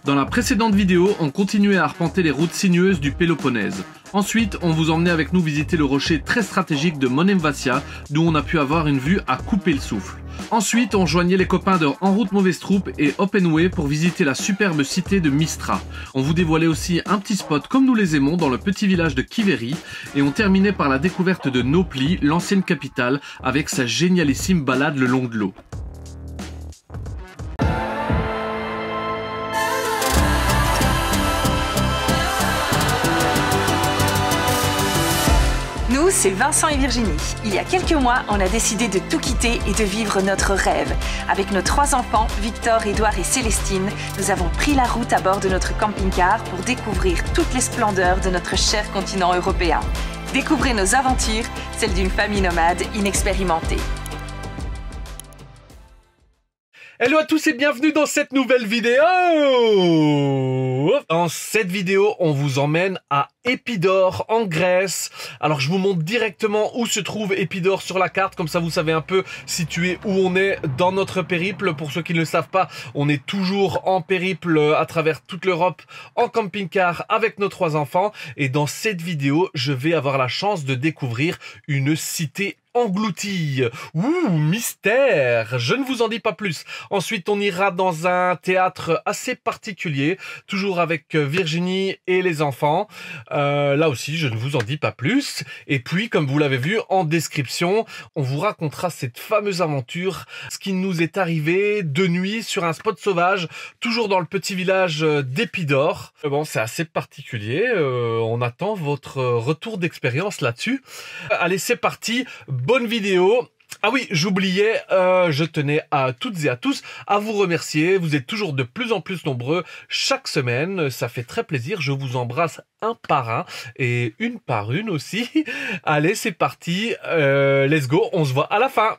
Dans la précédente vidéo, on continuait à arpenter les routes sinueuses du Péloponnèse. Ensuite, on vous emmenait avec nous visiter le rocher très stratégique de Monemvasia, d'où on a pu avoir une vue à couper le souffle. Ensuite, on joignait les copains de En route mauvaise troupe et Openway pour visiter la superbe cité de Mistra. On vous dévoilait aussi un petit spot comme nous les aimons dans le petit village de Kiveri, et on terminait par la découverte de Nauplie, l'ancienne capitale, avec sa génialissime balade le long de l'eau. Nous, c'est Vincent et Virginie. Il y a quelques mois, on a décidé de tout quitter et de vivre notre rêve. Avec nos 3 enfants, Victor, Édouard et Célestine, nous avons pris la route à bord de notre camping-car pour découvrir toutes les splendeurs de notre cher continent européen. Découvrez nos aventures, celles d'une famille nomade inexpérimentée. Hello à tous et bienvenue dans cette nouvelle vidéo. Dans cette vidéo, on vous emmène à Épidore en Grèce. Alors je vous montre directement où se trouve Épidore sur la carte, comme ça vous savez un peu situer où on est dans notre périple. Pour ceux qui ne le savent pas, on est toujours en périple à travers toute l'Europe en camping-car avec nos 3 enfants. Et dans cette vidéo, je vais avoir la chance de découvrir une cité engloutie. Ouh, mystère. Je ne vous en dis pas plus. Ensuite, on ira dans un théâtre assez particulier, toujours avec Virginie et les enfants. Là aussi, je ne vous en dis pas plus. Et puis, comme vous l'avez vu en description, on vous racontera cette fameuse aventure, ce qui nous est arrivé de nuit sur un spot sauvage, toujours dans le petit village d'Épidore. Bon, c'est assez particulier. On attend votre retour d'expérience là-dessus. Allez, c'est parti. Bonne vidéo. Ah oui, j'oubliais, je tenais à toutes et à tous à vous remercier. Vous êtes toujours de plus en plus nombreux chaque semaine. Ça fait très plaisir. Je vous embrasse un par un et une par une aussi. Allez, c'est parti. Let's go. On se voit à la fin.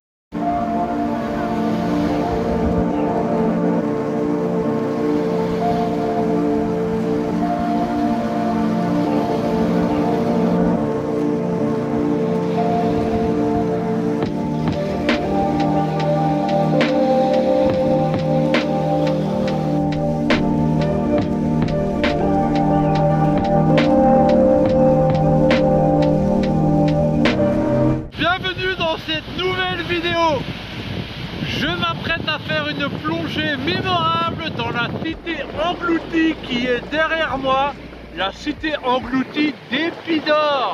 Je m'apprête à faire une plongée mémorable dans la cité engloutie qui est derrière moi, la cité engloutie d'Épidore.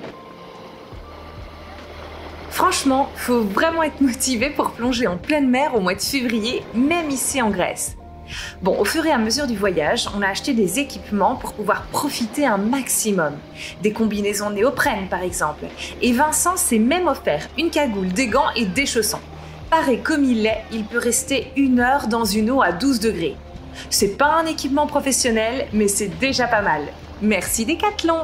Franchement, faut vraiment être motivé pour plonger en pleine mer au mois de février, même ici en Grèce. Bon, au fur et à mesure du voyage, on a acheté des équipements pour pouvoir profiter un maximum. Des combinaisons néoprène par exemple. Et Vincent s'est même offert une cagoule, des gants et des chaussons. Pareil comme il est, il peut rester 1 heure dans une eau à 12 degrés. C'est pas un équipement professionnel, mais c'est déjà pas mal. Merci Decathlon.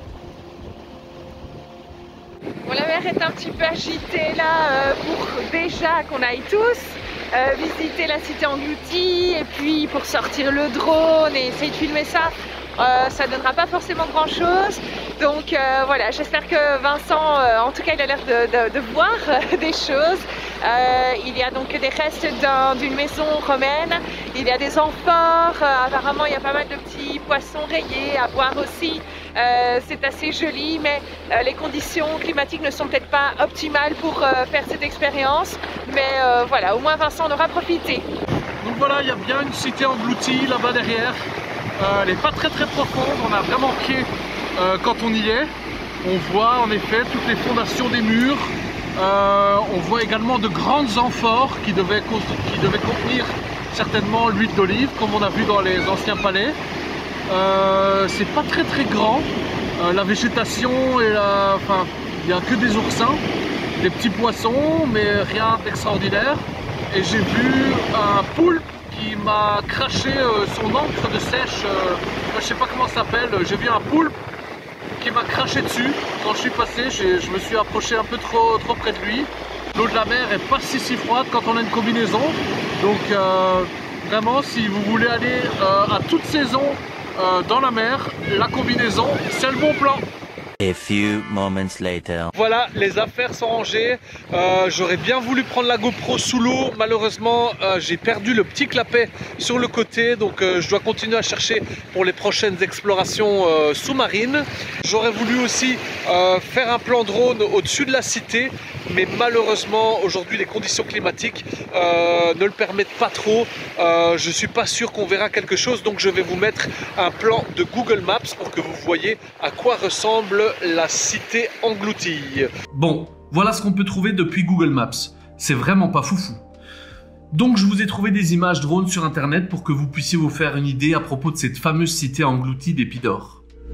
Bon, la mer est un petit peu agitée là pour déjà qu'on aille tous visiter la cité engloutie et puis pour sortir le drone et essayer de filmer ça. Ça ne donnera pas forcément grand chose, donc voilà, j'espère que Vincent, en tout cas il a l'air de voir des choses. Il y a donc des restes d'une maison romaine, il y a des amphores, apparemment il y a pas mal de petits poissons rayés à voir aussi. C'est assez joli, mais les conditions climatiques ne sont peut-être pas optimales pour faire cette expérience, mais voilà, au moins Vincent en aura profité. Donc voilà, il y a bien une cité engloutie là-bas derrière. Elle n'est pas très profonde, on a vraiment pied quand on y est. On voit en effet toutes les fondations des murs. On voit également de grandes amphores qui devaient contenir certainement l'huile d'olive, comme on a vu dans les anciens palais. C'est pas très grand. La végétation et enfin, il n'y a que des oursins, des petits poissons, mais rien d'extraordinaire. Et j'ai vu un poulpe qui m'a craché son encre de sèche, je sais pas comment ça s'appelle. J'ai vu un poulpe qui m'a craché dessus. Quand je suis passé, je me suis approché un peu trop près de lui. L'eau de la mer est pas si froide quand on a une combinaison. Donc vraiment, si vous voulez aller à toute saison dans la mer, la combinaison, c'est le bon plan. A few moments later. Voilà, les affaires sont rangées. J'aurais bien voulu prendre la GoPro sous l'eau. Malheureusement, j'ai perdu le petit clapet sur le côté. Donc je dois continuer à chercher pour les prochaines explorations sous-marines. J'aurais voulu aussi faire un plan drone au-dessus de la cité. Mais malheureusement, aujourd'hui, les conditions climatiques ne le permettent pas trop. Je suis pas sûr qu'on verra quelque chose. Donc je vais vous mettre un plan de Google Maps pour que vous voyez à quoi ressemble la cité engloutie. Bon, voilà ce qu'on peut trouver depuis Google Maps. C'est vraiment pas foufou. Donc je vous ai trouvé des images drones sur internet pour que vous puissiez vous faire une idée à propos de cette fameuse cité engloutie d'Épidore.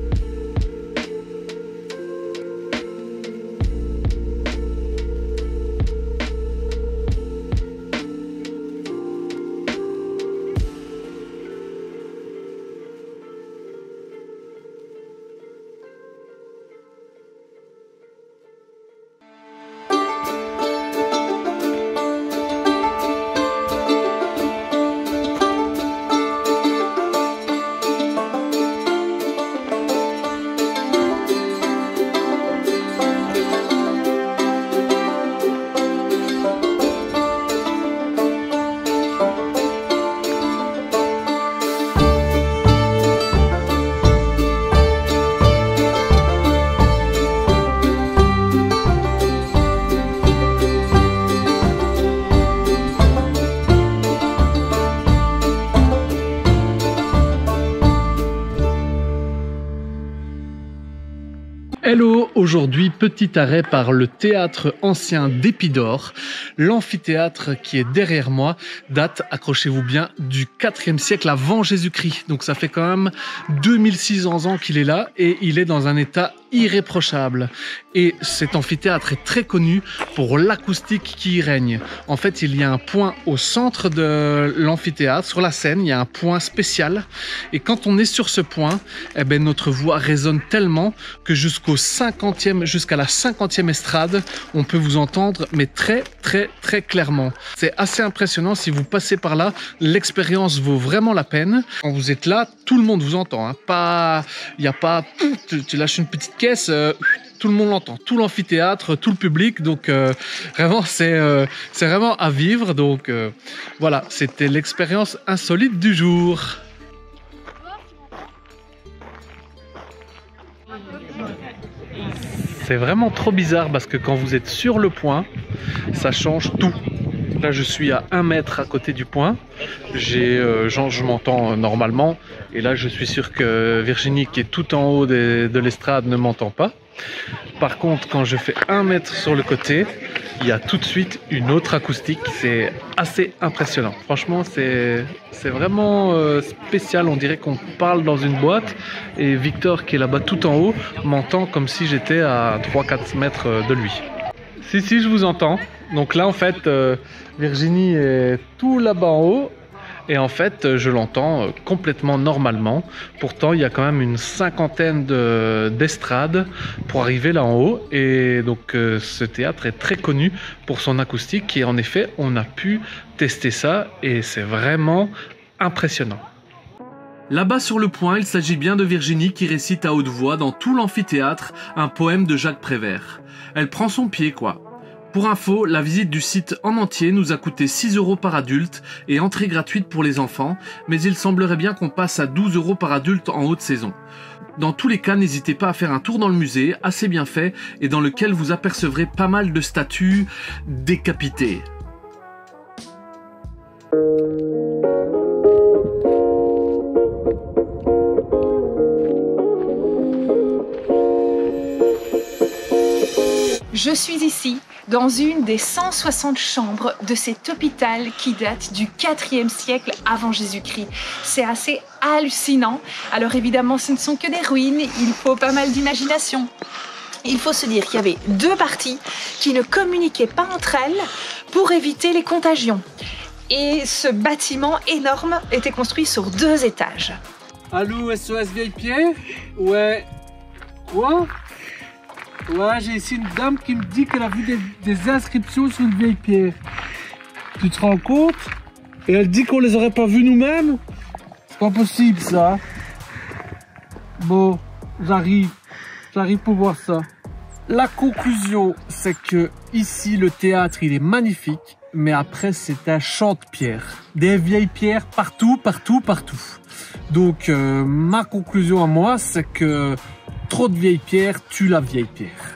Hello, aujourd'hui petit arrêt par le théâtre ancien d'Épidore. L'amphithéâtre qui est derrière moi date, accrochez-vous bien, du 4e siècle avant Jésus-Christ. Donc ça fait quand même 2600 ans qu'il est là et il est dans un état irréprochable. Et cet amphithéâtre est très connu pour l'acoustique qui y règne. En fait, il y a un point au centre de l'amphithéâtre, sur la scène, il y a un point spécial. Et quand on est sur ce point, eh ben, notre voix résonne tellement que jusqu'à la 50e estrade, on peut vous entendre, mais très clairement. C'est assez impressionnant. Si vous passez par là, l'expérience vaut vraiment la peine. Quand vous êtes là, tout le monde vous entend. Hein. Il n'y a pas... Tu lâches une petite caisse... tout le monde l'entend, tout l'amphithéâtre, tout le public, donc vraiment c'est vraiment à vivre. Donc voilà, c'était l'expérience insolite du jour. C'est vraiment trop bizarre parce que quand vous êtes sur le point, ça change tout. Là, je suis à 1 mètre à côté du point. Je m'entends normalement. Et là, je suis sûr que Virginie, qui est tout en haut de l'estrade, ne m'entend pas. Par contre, quand je fais 1 mètre sur le côté, il y a tout de suite une autre acoustique. C'est assez impressionnant. Franchement, c'est vraiment spécial. On dirait qu'on parle dans une boîte. Et Victor, qui est là-bas tout en haut, m'entend comme si j'étais à 3-4 mètres de lui. Si, je vous entends. Donc là, en fait, Virginie est tout là-bas en haut. Et en fait, je l'entends complètement normalement. Pourtant, il y a quand même une 50aine d'estrades pour arriver là en haut. Et donc, ce théâtre est très connu pour son acoustique. Et en effet, on a pu tester ça. Et c'est vraiment impressionnant. Là-bas sur le point, il s'agit bien de Virginie qui récite à haute voix dans tout l'amphithéâtre un poème de Jacques Prévert. Elle prend son pied, quoi. Pour info, la visite du site en entier nous a coûté 6 € par adulte et entrée gratuite pour les enfants, mais il semblerait bien qu'on passe à 12 € par adulte en haute saison. Dans tous les cas, n'hésitez pas à faire un tour dans le musée, assez bien fait, et dans lequel vous apercevrez pas mal de statues décapitées. Je suis ici, dans une des 160 chambres de cet hôpital qui date du 4e siècle avant Jésus-Christ. C'est assez hallucinant. Alors évidemment, ce ne sont que des ruines, il faut pas mal d'imagination. Il faut se dire qu'il y avait 2 parties qui ne communiquaient pas entre elles pour éviter les contagions. Et ce bâtiment énorme était construit sur 2 étages. Allô, SOS Vieille Pierre? Ouais. Quoi? Ouais, j'ai ici une dame qui me dit qu'elle a vu des inscriptions sur une vieille pierre. Tu te rends compte? Et elle dit qu'on les aurait pas vues nous-mêmes? C'est pas possible ça. Bon, j'arrive. J'arrive pour voir ça. La conclusion, c'est que ici, le théâtre, il est magnifique, mais après, c'est un champ de pierres. Des vieilles pierres partout, partout, partout. Donc, ma conclusion à moi, c'est que trop de vieilles pierres tue la vieille pierre.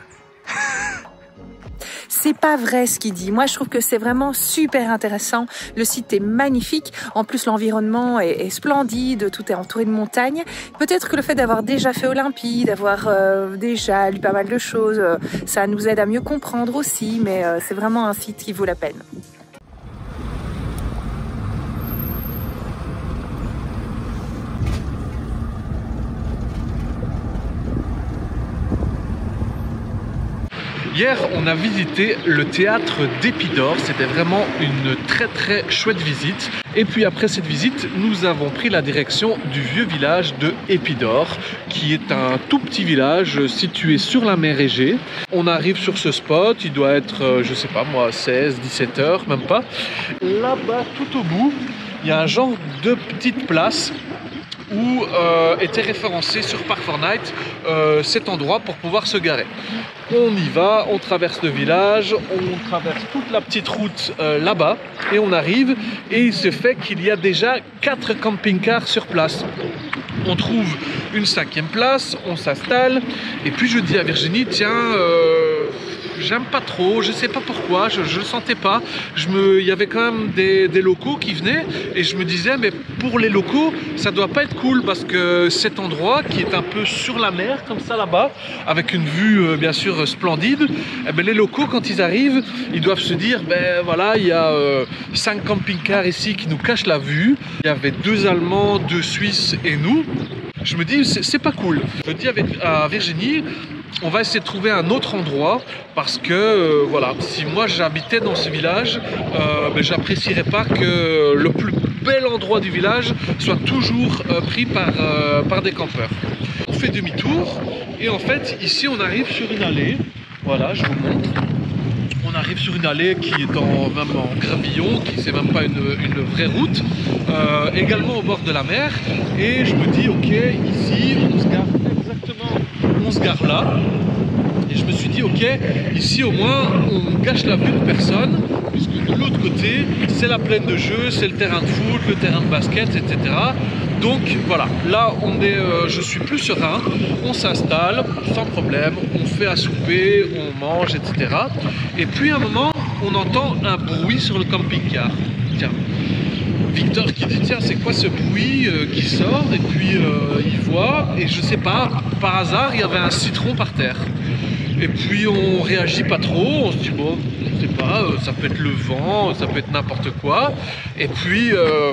C'est pas vrai ce qu'il dit. Moi, je trouve que c'est vraiment super intéressant. Le site est magnifique. En plus, l'environnement est splendide. Tout est entouré de montagnes. Peut-être que le fait d'avoir déjà fait Olympie, d'avoir déjà lu pas mal de choses, ça nous aide à mieux comprendre aussi. Mais c'est vraiment un site qui vaut la peine. Hier, on a visité le théâtre d'Épidore. C'était vraiment une très très chouette visite. Et puis après cette visite, nous avons pris la direction du vieux village de Épidore, qui est un tout petit village situé sur la mer Égée. On arrive sur ce spot, il doit être, je sais pas moi, 16, 17 heures, même pas. Là-bas, tout au bout, il y a un genre de petite place où était référencé sur Park4Night cet endroit pour pouvoir se garer. On y va, on traverse le village, on traverse toute la petite route là-bas et on arrive et il se fait qu'il y a déjà 4 camping-cars sur place. On trouve une 5e place, on s'installe et puis je dis à Virginie, tiens, j'aime pas trop, je sais pas pourquoi, je le sentais pas. Il y avait quand même des locaux qui venaient et je me disais, mais pour les locaux, ça doit pas être cool parce que cet endroit qui est un peu sur la mer, comme ça là-bas, avec une vue bien sûr splendide, eh ben, les locaux quand ils arrivent, ils doivent se dire, ben voilà, il y a 5 camping-cars ici qui nous cachent la vue. Il y avait 2 Allemands, 2 Suisses et nous. Je me dis, c'est pas cool. Je dis à Virginie, on va essayer de trouver un autre endroit parce que voilà, si moi j'habitais dans ce village, ben, j'apprécierais pas que le plus bel endroit du village soit toujours pris par des campeurs. On fait demi-tour et en fait ici on arrive sur une allée. Voilà, je vous montre. On arrive sur une allée qui est même en gravillon, qui c'est même pas une vraie route, également au bord de la mer. Et je me dis, ok, ici on se gare exactement, on se gare là. Et je me suis dit, ok, ici au moins on gâche la vue de personne, puisque de l'autre côté c'est la plaine de jeu, c'est le terrain de foot, le terrain de basket, etc. Donc voilà, là je suis plus serein, on s'installe sans problème, on fait à souper, on mange, etc. Et puis à un moment, on entend un bruit sur le camping-car. Tiens, Victor qui dit, tiens, c'est quoi ce bruit qui sort? Et puis il voit, et je sais pas, par hasard, il y avait un citron par terre. Et puis on réagit pas trop, on se dit, bon, je sais pas, ça peut être le vent, ça peut être n'importe quoi. Et puis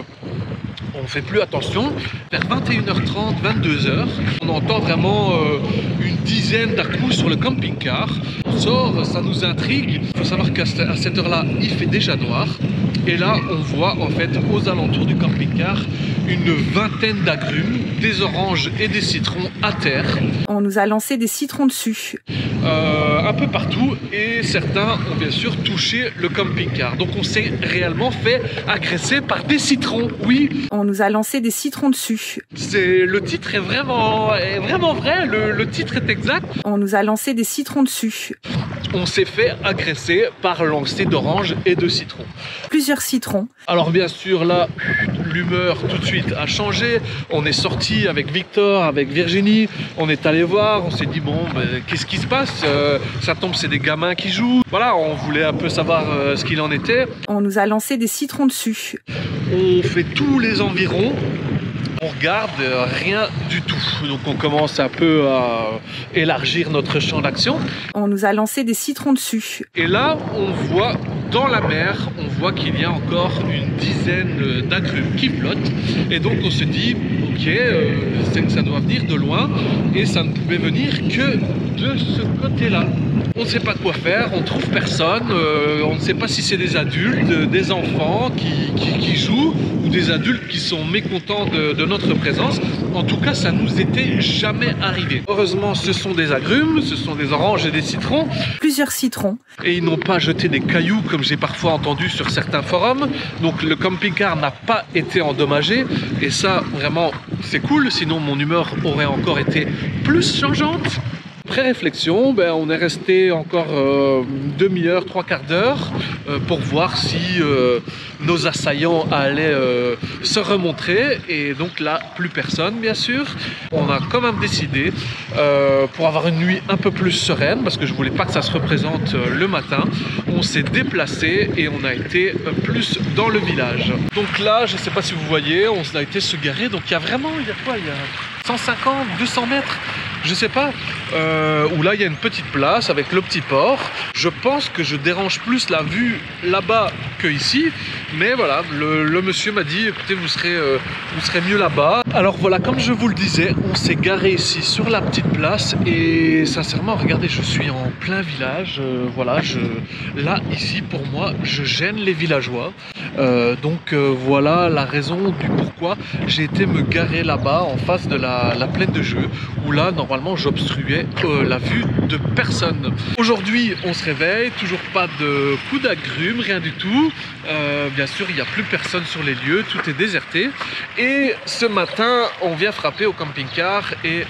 on fait plus attention. Vers 21h30, 22h, on entend vraiment une dizaine d'à-coups sur le camping-car. On sort, ça nous intrigue. Il faut savoir qu'à cette heure-là, il fait déjà noir. Et là, on voit en fait aux alentours du camping-car une vingtaine d'agrumes, des oranges et des citrons à terre. On nous a lancé des citrons dessus. Un peu partout et certains ont bien sûr touché le camping-car. Donc on s'est réellement fait agresser par des citrons, oui. On nous a lancé des citrons dessus. Le titre est vraiment vrai, le titre est exact. On nous a lancé des citrons dessus. On s'est fait agresser par lancer d'oranges et de citrons. Plusieurs citrons. Alors bien sûr là, l'humeur tout de suite a changé. On est sorti avec Victor, avec Virginie. On est allé voir, on s'est dit bon, ben, qu'est-ce qui se passe? Ça tombe, c'est des gamins qui jouent. Voilà, on voulait un peu savoir ce qu'il en était. On nous a lancé des citrons dessus. On fait tous les environs. On regarde rien du tout. Donc on commence un peu à élargir notre champ d'action. On nous a lancé des citrons dessus. Et là, on voit dans la mer, on voit qu'il y a encore une dizaine d'agrumes qui flottent. Et donc on se dit, ok, c'est que ça doit venir de loin. Et ça ne pouvait venir que de ce côté-là. On ne sait pas quoi faire, on ne trouve personne, on ne sait pas si c'est des adultes, des enfants qui jouent ou des adultes qui sont mécontents de notre présence. En tout cas, ça nous était jamais arrivé. Heureusement, ce sont des agrumes, ce sont des oranges et des citrons. Plusieurs citrons. Et ils n'ont pas jeté des cailloux comme j'ai parfois entendu sur certains forums. Donc le camping-car n'a pas été endommagé. Et ça, vraiment, c'est cool. Sinon, mon humeur aurait encore été plus changeante. après réflexion, on est resté encore une demi-heure, 3/4 d'heure pour voir si nos assaillants allaient se remontrer. Et donc là, plus personne, bien sûr. On a quand même décidé, pour avoir une nuit un peu plus sereine, parce que je voulais pas que ça se représente le matin, on s'est déplacé et on a été plus dans le village. Donc là, je sais pas si vous voyez, on a été se garer. Donc il y a 150, 200 mètres, je sais pas, où là il y a une petite place avec le petit port. Je pense que je dérange plus la vue là-bas que ici, mais voilà, le monsieur m'a dit écoutez, vous serez mieux là-bas. Alors voilà, comme je vous le disais, on s'est garé ici sur la petite place et sincèrement, regardez, je suis en plein village. Voilà, là ici pour moi, je gêne les villageois. Voilà la raison du pourquoi j'ai été me garer là-bas en face de la plaine de jeu, où là normalement j'obstruais la vue de personne. Aujourd'hui on se réveille, toujours pas de coup d'agrumes, rien du tout. Bien sûr il n'y a plus personne sur les lieux, tout est déserté. Et ce matin on vient frapper au camping-car et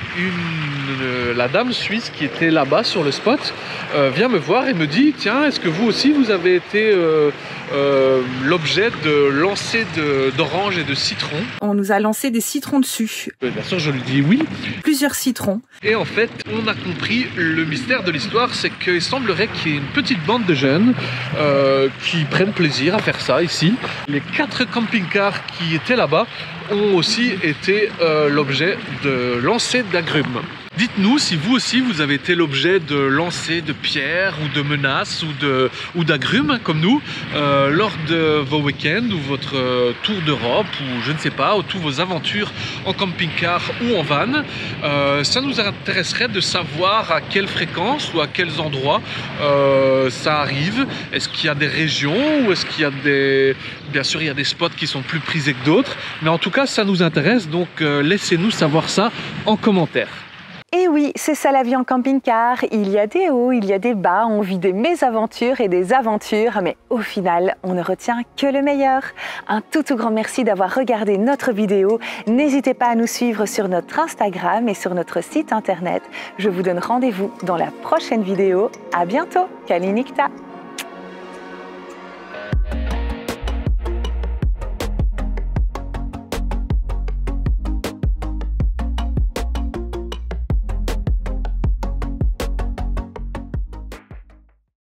la dame suisse qui était là-bas sur le spot vient me voir et me dit tiens, est-ce que vous aussi vous avez été l'objet de lancers d'oranges et de citrons? On nous a lancé des citrons dessus. Bien sûr je lui dis oui. Plusieurs citrons. Et en fait on a compris le mystère de l'histoire, c'est qu'il semblerait qu'il y ait une petite bande de jeunes qui prennent plaisir à faire ça ici. Les 4 camping-cars qui étaient là-bas ont aussi été l'objet de lancers d'agrumes. Dites-nous si vous aussi vous avez été l'objet de lancers de pierres ou de menaces ou d'agrumes comme nous lors de vos week-ends ou votre tour d'Europe ou je ne sais pas, ou toutes vos aventures en camping-car ou en van. Ça nous intéresserait de savoir à quelle fréquence ou à quels endroits ça arrive. Est-ce qu'il y a des régions ou est-ce qu'il y a des... Bien sûr il y a des spots qui sont plus prisés que d'autres, mais en tout cas ça nous intéresse, donc laissez-nous savoir ça en commentaire. Et oui, c'est ça la vie en camping-car. Il y a des hauts, il y a des bas, on vit des mésaventures et des aventures, mais au final, on ne retient que le meilleur. Un tout grand merci d'avoir regardé notre vidéo. N'hésitez pas à nous suivre sur notre Instagram et sur notre site internet. Je vous donne rendez-vous dans la prochaine vidéo. À bientôt, Kalinikta.